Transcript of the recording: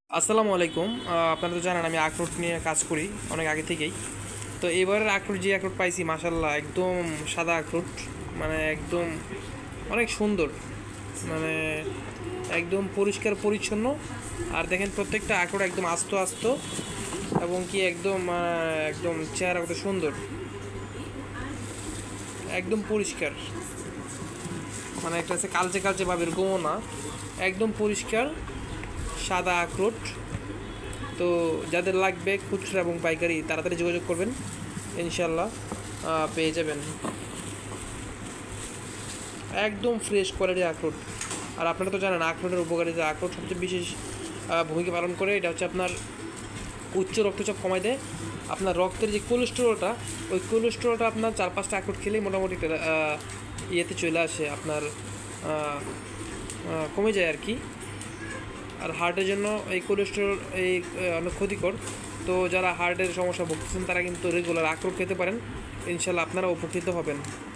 আসসালামু আলাইকুম। আপনারা তো জানেন আমি আখরোট নিয়ে কাজ করি অনেক আগে থেকেই। তো এবারের আখরোট যে আখরোট পাইছি মাশাল্লাহ একদম সাদা আখরোট, মানে একদম অনেক সুন্দর, মানে একদম পরিষ্কার পরিচ্ছন্ন। আর দেখেন প্রত্যেকটা আখরোট একদম আস্ত আস্ত এবং কি একদম একদম চেহারা কত সুন্দর, একদম পরিষ্কার, মানে একটা আছে কালচে কালচে ভাব এরকমও না, একদম পরিষ্কার সাদা আখরোট। তো যাদের লাগবে খুচরা এবং পাইকারি তাড়াতাড়ি যোগাযোগ করবেন, ইনশাল্লাহ পেয়ে যাবেন একদম ফ্রেশ কোয়ালিটির আখরোট। আর আপনারা তো জানেন আখরোটের উপকারিতা, আখরোট সবচেয়ে বিশেষ ভূমিকা পালন করে। এটা হচ্ছে আপনার উচ্চ রক্তচাপ কমায় দেয়, আপনার রক্তের যে কোলেস্টেরলটা, ওই কোলেস্টেরলটা আপনার 4-5টা আখরোট খেলেই মোটামুটি ইয়েতে চলে আসে, আপনার কমে যায় আর কি। আর হার্টের জন্য এই কোলেস্টেরল এই অনেক ক্ষতিকর। তো যারা হার্টের সমস্যা ভুগতেছেন তারা কিন্তু রেগুলার আখরোট খেতে পারেন, ইনশাল্লাহ আপনারা উপকৃত হবেন।